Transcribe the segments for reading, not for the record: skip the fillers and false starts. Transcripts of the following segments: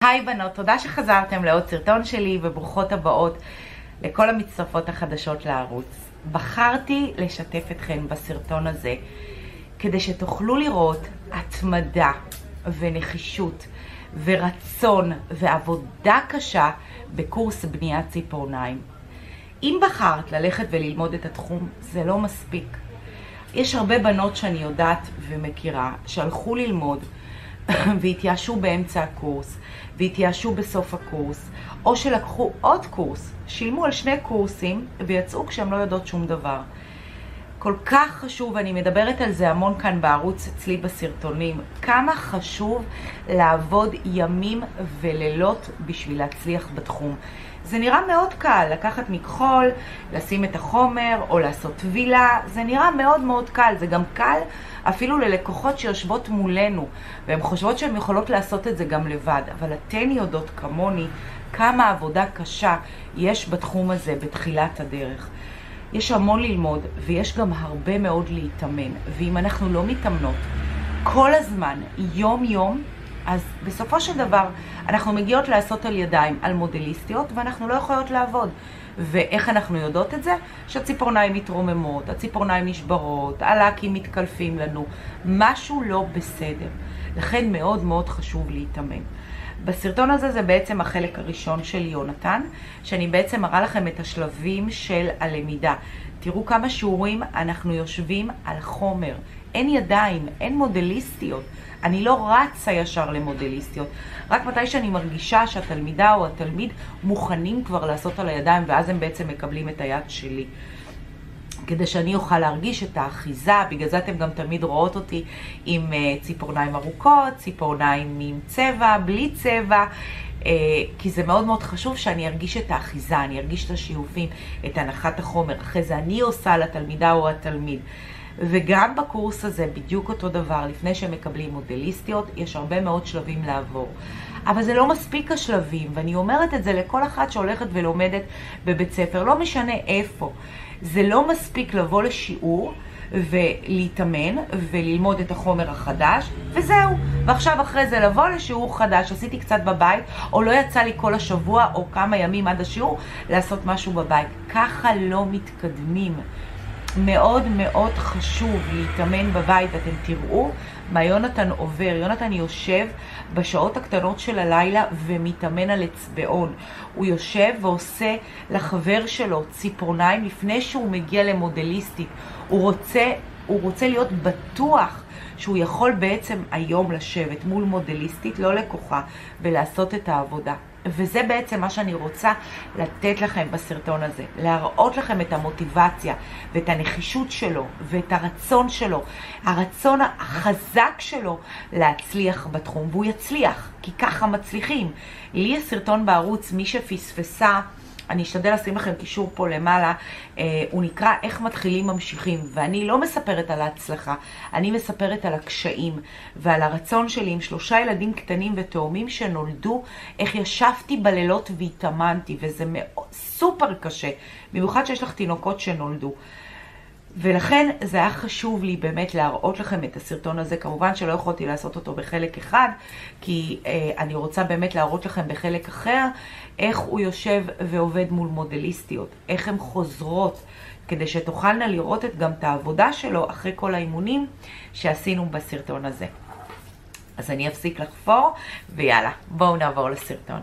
היי בנות, תודה שחזרתם לעוד סרטון שלי וברוכות הבאות לכל המצטרפות החדשות לערוץ. בחרתי לשתף אתכן בסרטון הזה כדי שתוכלו לראות התמדה ונחישות ורצון ועבודה קשה בקורס בניית ציפורניים. אם בחרת ללכת וללמוד את התחום, זה לא מספיק. יש הרבה בנות שאני יודעת ומכירה שהלכו ללמוד והתייאשו באמצע הקורס, והתייאשו בסוף הקורס, או שלקחו עוד קורס, שילמו על 2 קורסים, ויצאו כשהם לא יודעות שום דבר. כל כך חשוב, אני מדברת על זה המון כאן בערוץ אצלי בסרטונים, כמה חשוב לעבוד ימים ולילות בשביל להצליח בתחום. זה נראה מאוד קל, לקחת מכחול, לשים את החומר או לעשות טבילה, זה נראה מאוד מאוד קל, זה גם קל אפילו ללקוחות שיושבות מולנו, והן חושבות שהן יכולות לעשות את זה גם לבד, אבל אתן יודעות כמוני כמה עבודה קשה יש בתחום הזה בתחילת הדרך. יש המון ללמוד ויש גם הרבה מאוד להתאמן, ואם אנחנו לא מתאמנות כל הזמן, יום יום, אז בסופו של דבר אנחנו מגיעות לעשות על ידיים, על מודליסטיות, ואנחנו לא יכולות לעבוד. ואיך אנחנו יודעות את זה? שהציפורניים מתרוממות, הציפורניים נשברות, הלקים מתקלפים לנו, משהו לא בסדר. לכן מאוד מאוד חשוב להתאמן. בסרטון הזה זה בעצם החלק הראשון של יונתן, שאני בעצם מראה לכם את השלבים של הלמידה. תראו כמה שיעורים אנחנו יושבים על חומר. אין ידיים, אין מודליסטיות. אני לא רצה ישר למודליסטיות. רק מתי שאני מרגישה שהתלמידה או התלמיד מוכנים כבר לעשות על הידיים, ואז הם בעצם מקבלים את היד שלי. כדי שאני אוכל להרגיש את האחיזה, בגלל זה אתם גם תמיד רואות אותי עם ציפורניים ארוכות, ציפורניים עם צבע, בלי צבע, כי זה מאוד מאוד חשוב שאני ארגיש את האחיזה, אני ארגיש את השיופים, את הנחת החומר, אחרי זה אני עושה לתלמידה או התלמיד. וגם בקורס הזה בדיוק אותו דבר, לפני שהם מקבלים מודליסטיות, יש הרבה מאוד שלבים לעבור. אבל זה לא מספיק השלבים, ואני אומרת את זה לכל אחת שהולכת ולומדת בבית ספר, לא משנה איפה. זה לא מספיק לבוא לשיעור ולהתאמן וללמוד את החומר החדש, וזהו. ועכשיו אחרי זה לבוא לשיעור חדש, עשיתי קצת בבית, או לא יצא לי כל השבוע או כמה ימים עד השיעור, לעשות משהו בבית. ככה לא מתקדמים. מאוד מאוד חשוב להתאמן בבית, ואתם תראו מה יונתן עובר. יונתן יושב בשעות הקטנות של הלילה ומתאמן על אצבעון. הוא יושב ועושה לחבר שלו ציפורניים לפני שהוא מגיע למודליסטית. הוא רוצה להיות בטוח שהוא יכול בעצם היום לשבת מול מודליסטית, לא לקוחה, ולעשות את העבודה. וזה בעצם מה שאני רוצה לתת לכם בסרטון הזה, להראות לכם את המוטיבציה ואת הנחישות שלו ואת הרצון שלו, הרצון החזק שלו להצליח בתחום, והוא יצליח, כי ככה מצליחים. לי הסרטון בערוץ, מי שפספסה, אני אשתדל לשים לכם קישור פה למעלה, הוא נקרא איך מתחילים ממשיכים, ואני לא מספרת על ההצלחה, אני מספרת על הקשיים ועל הרצון שלי עם 3 ילדים קטנים ותאומים שנולדו, איך ישבתי בלילות והתאמנתי, וזה סופר קשה, במיוחד שיש לך תינוקות שנולדו. ולכן זה היה חשוב לי באמת להראות לכם את הסרטון הזה. כמובן שלא יכולתי לעשות אותו בחלק אחד, כי אני רוצה באמת להראות לכם בחלק אחר איך הוא יושב ועובד מול מודליסטיות, איך הן חוזרות, כדי שתוכלנה לראות גם את העבודה שלו אחרי כל האימונים שעשינו בסרטון הזה. אז אני אפסיק לחפור, ויאללה, בואו נעבור לסרטון.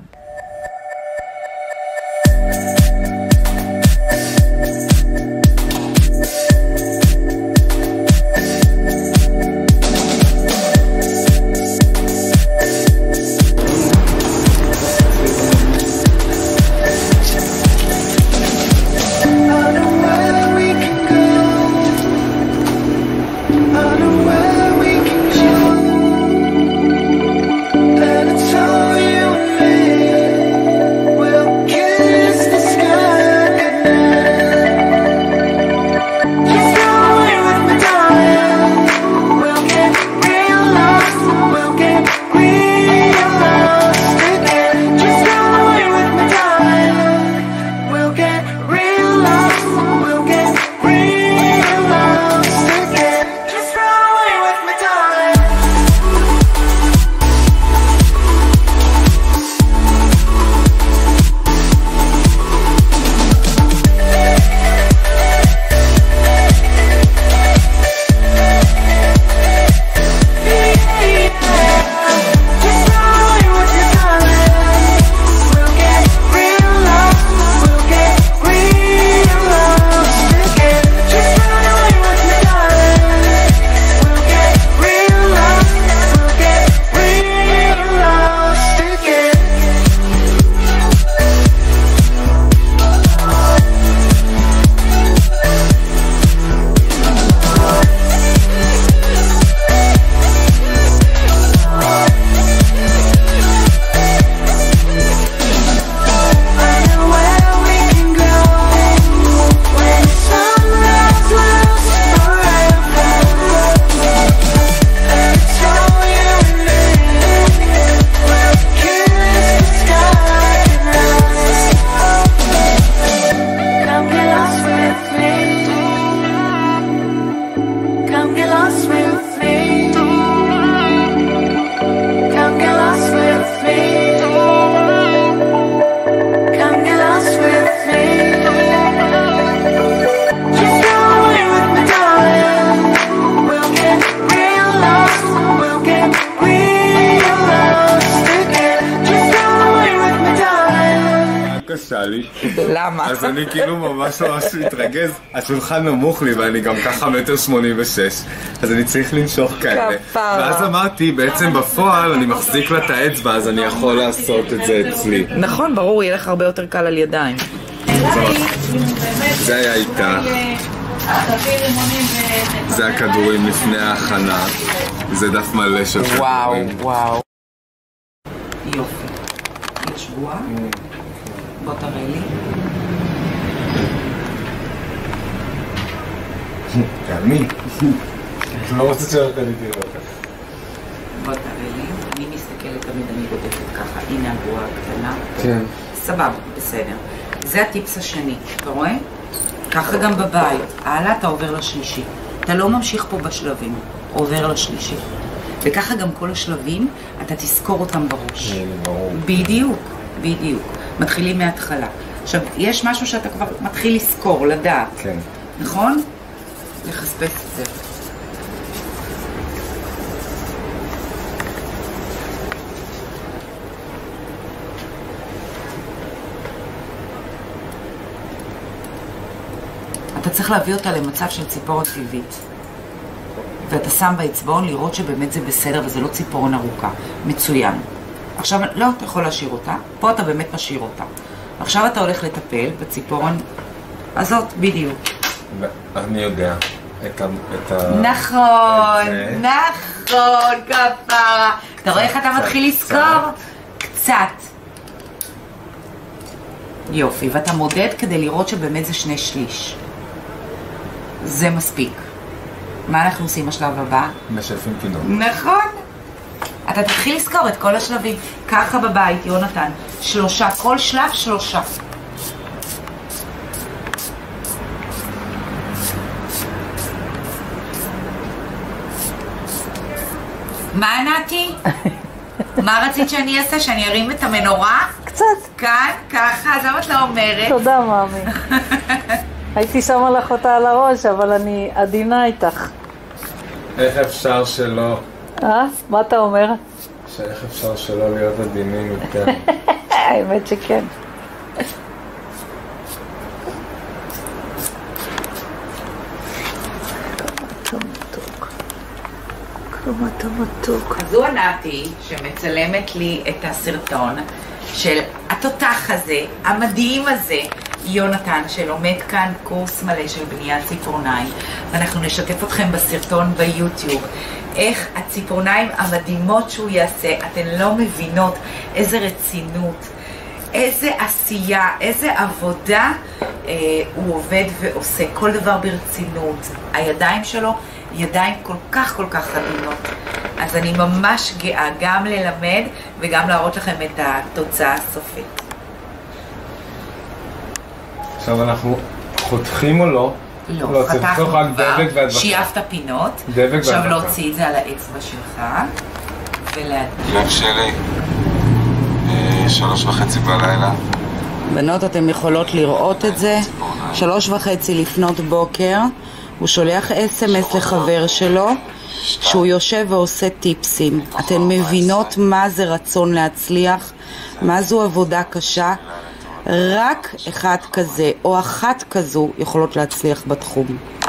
It's all you and me. We'll kiss the קשה לי. למה? אז אני כאילו ממש מתרגז, השולחן נמוך לי ואני גם ככה 1.86 מטר, אז אני צריך לנשוך כאלה. ואז אמרתי, בעצם בפועל אני מחזיק לה את האצבע, אז אני יכול לעשות את זה אצלי. נכון, ברור, יהיה לך הרבה יותר קל על ידיים. זה היה איתה. זה הכדורים לפני ההכנה. זה דף מלא של כדורים. וואו. יופי. יש שבוע. בוא תראה לי. תעמי. את לא רוצה שלא קניתי לו ככה. בוא תראה לי. אני מסתכלת תמיד, אני בודקת ככה. הנה הגבוהה הקטנה. כן. סבבה, בסדר. זה הטיפס השני, אתה רואה? ככה גם בבית. הלאה אתה עובר לשלישי. אתה לא ממשיך פה בשלבים, עובר לשלישי. וככה גם כל השלבים, אתה תזכור אותם בראש. ברור. בדיוק. מתחילים מההתחלה. עכשיו, יש משהו שאתה כבר מתחיל לזכור, לדעת. כן. נכון? לחספס את זה. אתה צריך להביא אותה למצב של ציפורן טבעית. ואתה שם באצבעון לראות שבאמת זה בסדר וזה לא ציפורן ארוכה. מצוין. עכשיו, לא, אתה יכול להשאיר אותה. פה אתה באמת משאיר אותה. עכשיו אתה הולך לטפל בציפורן הזאת בדיוק. אני יודע. נכון, כפרה. אתה רואה איך אתה מתחיל לזכור? קצת. יופי, ואתה מודד כדי לראות שבאמת זה 2/3. זה מספיק. מה אנחנו עושים בשלב הבא? משלפים פינות. נכון. אתה תתחיל לזכור את כל השלבים. ככה בבית, יונתן. 3, כל שלב 3. מה נתי? מה רצית שאני אעשה? שאני ארים את המנורה? קצת. כאן, ככה, אז למה את לא אומרת? תודה, מאמי. הייתי שמה לך אותה על הראש, אבל אני עדינה איתך. איך אפשר שלא? מה אתה אומר? שאיך אפשר שלא להיות עדינים יותר? האמת שכן. כמה אתה מתוק. אז זו נתי שמצלמת לי את הסרטון של התותח הזה, המדהים הזה, יונתן, שלומד כאן קורס מלא של בניית ציפורניים. ואנחנו נשתף אתכם בסרטון ביוטיוב. איך הציפורניים המדהימות שהוא יעשה, אתן לא מבינות איזה רצינות, איזה עשייה, איזה עבודה הוא עובד ועושה. כל דבר ברצינות. הידיים שלו ידיים כל כך עדינות. אז אני ממש גאה גם ללמד וגם להראות לכם את התוצאה הסופית. עכשיו אנחנו חותכים או לא? לא, חתכנו כבר, שייפת פינות. עכשיו להוציא את זה על האצבע שלך ולהדגיש. לב שלי, 3:30 בלילה. בנות, אתם יכולות לראות את זה. 3:30 לפנות בוקר. הוא שולח SMS לחבר שלו שהוא יושב ועושה טיפסים. אתן מבינות מה זה רצון להצליח? מה זו עבודה קשה? רק אחד כזה או אחת כזו יכולות להצליח בתחום.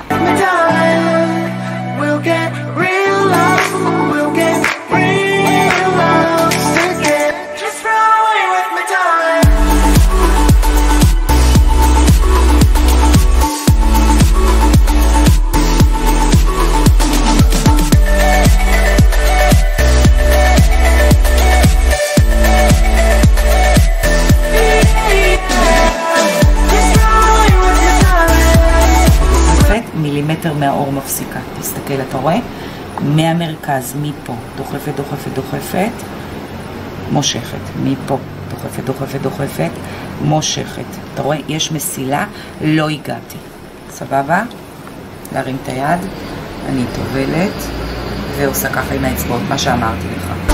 מילימטר מהאור מפסיקה. תסתכל, אתה רואה? מהמרכז, מפה, דוחפת, מושכת. מפה, דוחפת, מושכת. אתה רואה? יש מסילה, לא הגעתי. סבבה? להרים את היד, אני טובלת, ועושה ככה עם האצבעות, מה שאמרתי לך.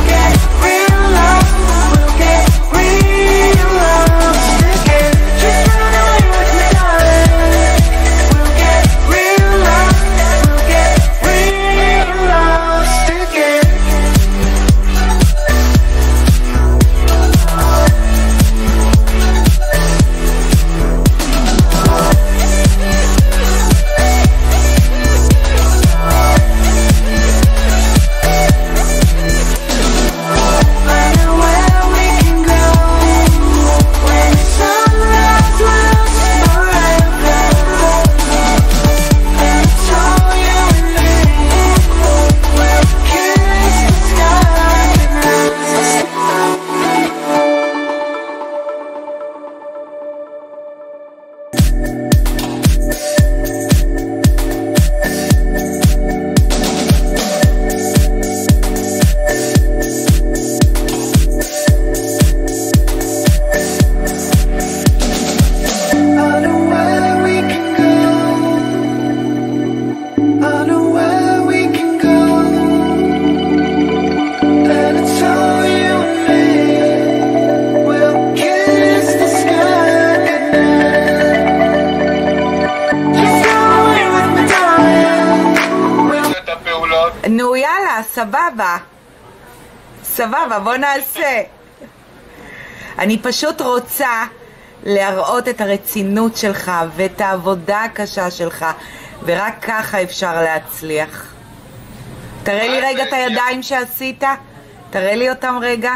סבבה. סבבה, בוא נעשה. אני פשוט רוצה להראות את הרצינות שלך ואת העבודה הקשה שלך, ורק ככה אפשר להצליח. תראה לי רגע את הידיים שעשית. תראה לי אותם רגע.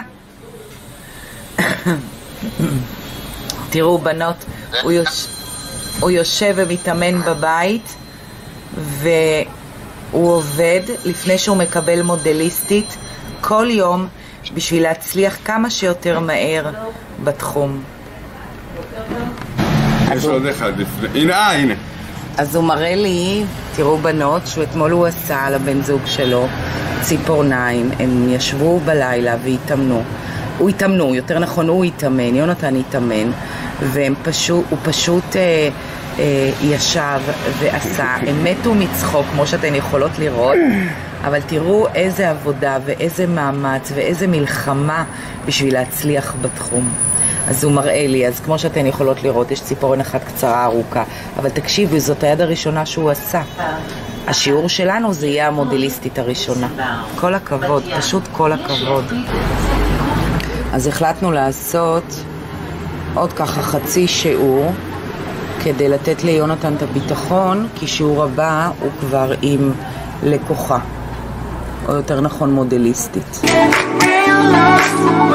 תראו בנות, הוא יושב ומתאמן בבית, והוא עובד לפני שהוא מקבל מודליסטית כל יום בשביל להצליח כמה שיותר מהר בתחום. יש עוד אחד לפני. הנה. אז הוא מראה לי, תראו בנות, שאתמול הוא עשה לבן זוג שלו ציפורניים. הם ישבו בלילה והתאמנו. יותר נכון הוא התאמן, יונתן התאמן, והוא פשוט ישב ועשה. הם מתו מצחוק, כמו שאתן יכולות לראות, אבל תראו איזה עבודה ואיזה מאמץ ואיזה מלחמה בשביל להצליח בתחום. אז הוא מראה לי, אז כמו שאתן יכולות לראות, יש ציפורן אחת קצרה ארוכה, אבל תקשיבו, זאת היד הראשונה שהוא עשה. השיעור שלנו זה יהיה המודליסטית הראשונה. כל הכבוד, פשוט כל הכבוד. אז החלטנו לעשות עוד ככה חצי שיעור כדי לתת ליונתן את הביטחון, כי שיעור הבא הוא כבר עם לקוחה, או יותר נכון מודליסטית.